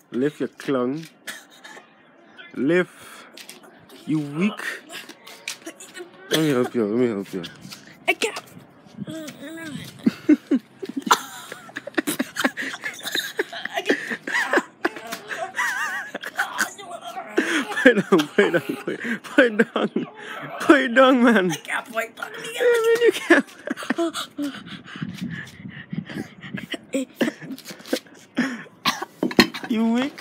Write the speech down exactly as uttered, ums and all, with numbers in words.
Lift your tongue. Lift. You weak. Let me help you. Let me help you. I can't. Put it down, put it down, put it, put it down. Put it down, man. I can't put it down. Yeah, man, you can't. You weak.